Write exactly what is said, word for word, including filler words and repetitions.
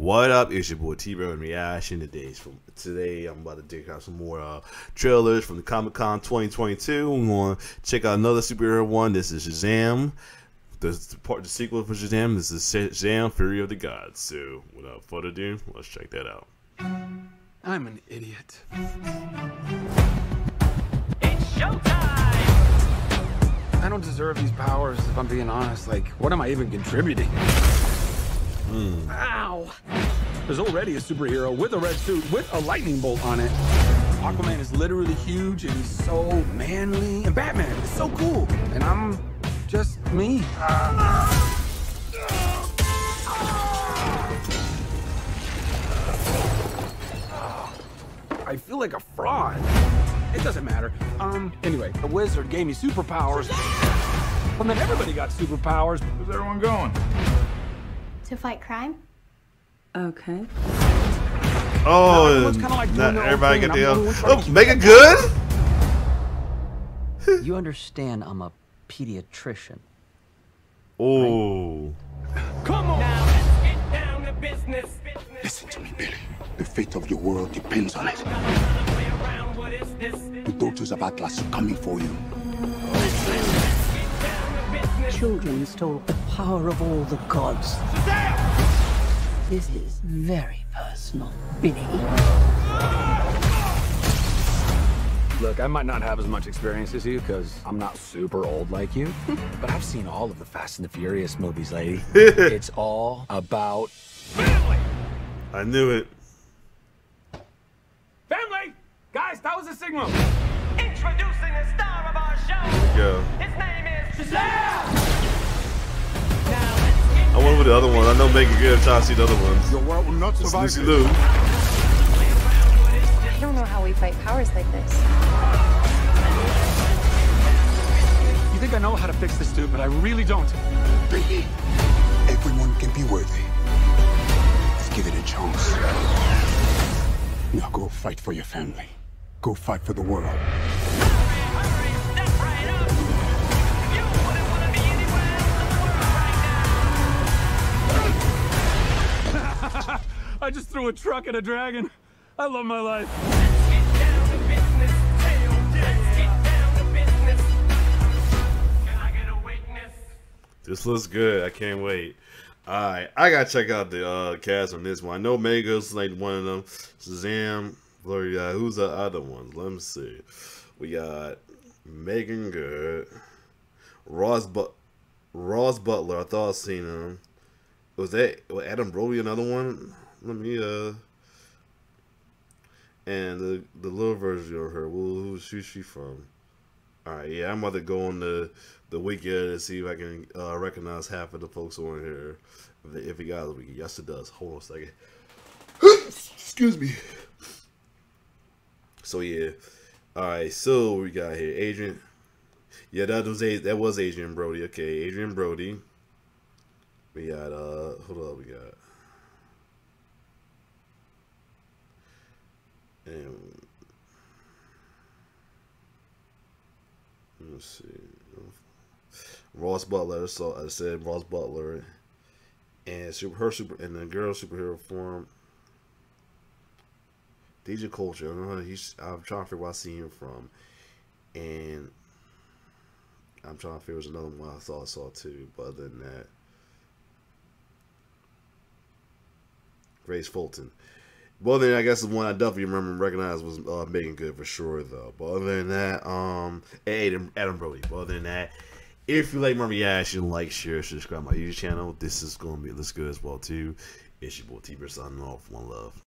What up? It's your boy T-Bro and Reaction. Today's from today. I'm about to dig out some more uh, trailers from the Comic Con twenty twenty-two. We're going to check out another superhero one. This is Shazam. The part the sequel for Shazam. This is Shazam: Fury of the Gods. So, without further ado, let's check that out. I'm an idiot. It's showtime! I don't deserve these powers, if I'm being honest. Like, what am I even contributing? Mm. Ow! There's already a superhero with a red suit with a lightning bolt on it. Aquaman is literally huge and he's so manly. And Batman is so cool. And I'm just me. I feel like a fraud. It doesn't matter. Um, anyway, the wizard gave me superpowers. And then everybody got superpowers. Where's everyone going? To fight crime? Okay. Oh, everyone's kinda like not doing their own everybody thing, get and I'm the the only one oh, trying to keep make it good. You understand I'm a pediatrician. Oh, Come on! Now let's get down to business. business. Listen to me, Billy. The fate of your world depends on it. Play around, what is this? The daughters of Atlas are coming for you. Children stole the power of all the gods. This is very personal, Billy. Look, I might not have as much experience as you because I'm not super old like you, but I've seen all of the Fast and the Furious movies, lady. It's all about family. I knew it. Family! Guys, that was a signal. Introducing the star of our show. Go. His name is Shazam! I went with the other one. I know make it good. I'm trying to see the other ones. Your world will not It's survive Lucy this. Liu. I don't know how we fight powers like this. You think I know how to fix this dude, but I really don't. Billy, everyone can be worthy. Let's give it a chance. Now go fight for your family. Go fight for the world. Step right up. You wouldn't want to be anywhere else in the world right now. I just threw a truck at a dragon. I love my life. Let's get down to business. Let's get down to business. Can I get a witness? This looks good. I can't wait. Alright, I gotta check out the uh, cast on this one. I know Mega's like one of them. Shazam, Gloria. Who's the other ones? Let me see. We got Megan Good, Ross but Ross Butler. I thought I seen him. Was that was Adam Brody another one? Let me uh. And the the little version of her. Well, who's who's she from? All right, yeah, I'm about to go on the the wiki to see if I can uh, recognize half of the folks on here. If, if it got the wiki, yes, it does. Hold on a second. Excuse me. So yeah, all right. So we got here Adrian. Yeah, that was a that was Adrian Brody. Okay, Adrian Brody. We got uh, hold up, we got. And let's see, Ross Butler. So I said Ross Butler, and super her super and the girl superhero form. D J Culture. I don't know. He's. I'm trying to figure where I see him from, and I'm trying to figure there's another one I thought I saw too. But other than that, Grace Fulton. Well, then I guess the one I definitely remember and recognize was uh, Megan Good for sure, though. But other than that, um, Adam, Adam Brody. But other than that, if you like my reaction, like, share, subscribe to my YouTube channel. This is gonna be this good as well too. It's your boy T-Bro signing off. One love.